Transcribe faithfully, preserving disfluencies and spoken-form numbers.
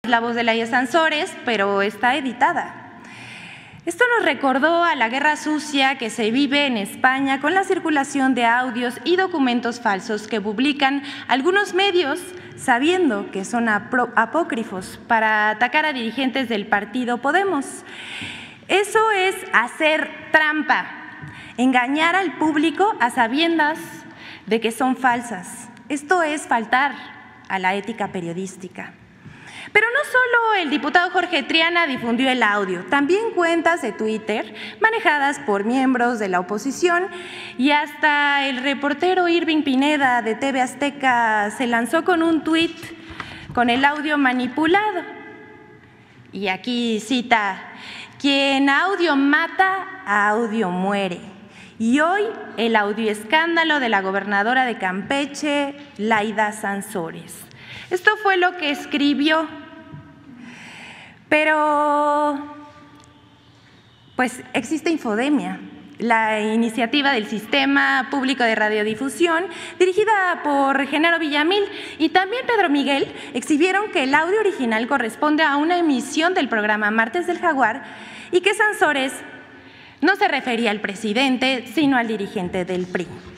la voz de Laia Sansores, pero está editada. Esto nos recordó a la guerra sucia que se vive en España con la circulación de audios y documentos falsos que publican algunos medios sabiendo que son apócrifos para atacar a dirigentes del partido Podemos. Eso es hacer trampa, engañar al público a sabiendas de que son falsas. Esto es faltar a la ética periodística. Pero no solo el diputado Jorge Triana difundió el audio, también cuentas de Twitter manejadas por miembros de la oposición y hasta el reportero Irving Pineda de T V Azteca se lanzó con un tuit con el audio manipulado. Y aquí cita: quien audio mata, a audio muere. Y hoy el audioescándalo de la gobernadora de Campeche, Laida Sansores. Esto fue lo que escribió, pero pues existe Infodemia, la iniciativa del Sistema Público de Radiodifusión, dirigida por Genaro Villamil y también Pedro Miguel, exhibieron que el audio original corresponde a una emisión del programa Martes del Jaguar y que Sansores no se refería al presidente, sino al dirigente del P R I.